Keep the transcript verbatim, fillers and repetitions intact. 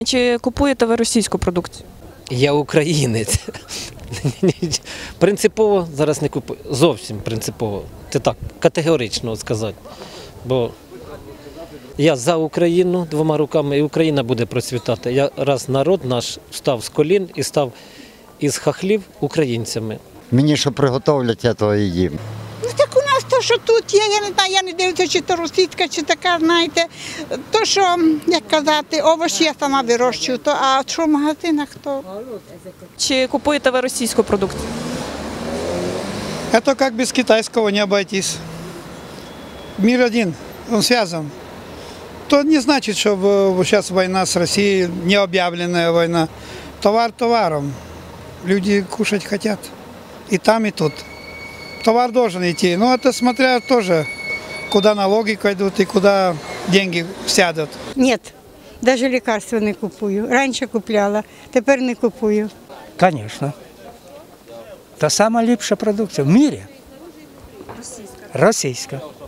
Чи купуєте ви російську продукцію? Я українець. Принципово зараз не купую. Зовсім принципово. Це так, категорично сказати. Бо я за Україну двома руками, і Україна буде процвітати. Я, раз народ наш став з колін і став із хахлів українцями. Мені що приготовлять, я то і їм. Ну так у нас то, що тут є, я не знаю, я не дивлюся, чи то російська, чи така, знаєте. То, що, як казати, овочі я сама вирощую, то, а що в магазинах, то... Чи купуєте ви російську продукцію? Это как без китайского не обойтись. Мир один, он связан. То не значит, что сейчас война с Россией, не объявленная война. Товар товаром. Люди кушать хотят. И там, и тут. Товар должен идти. Но это смотря тоже, куда налоги пойдут и куда деньги сядут. Ні, навіть лікарства не купую. Раніше купляла, тепер не купую. Конечно. Та сама ліпша продукція в мірі. Російська. Російська.